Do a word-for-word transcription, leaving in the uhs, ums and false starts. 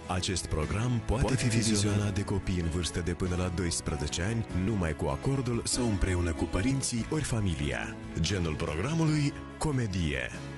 Acest program poate, poate fi vizionat de copii în vârstă de până la doisprezece ani, numai cu acordul sau împreună cu părinții ori familia. Genul programului: comedie.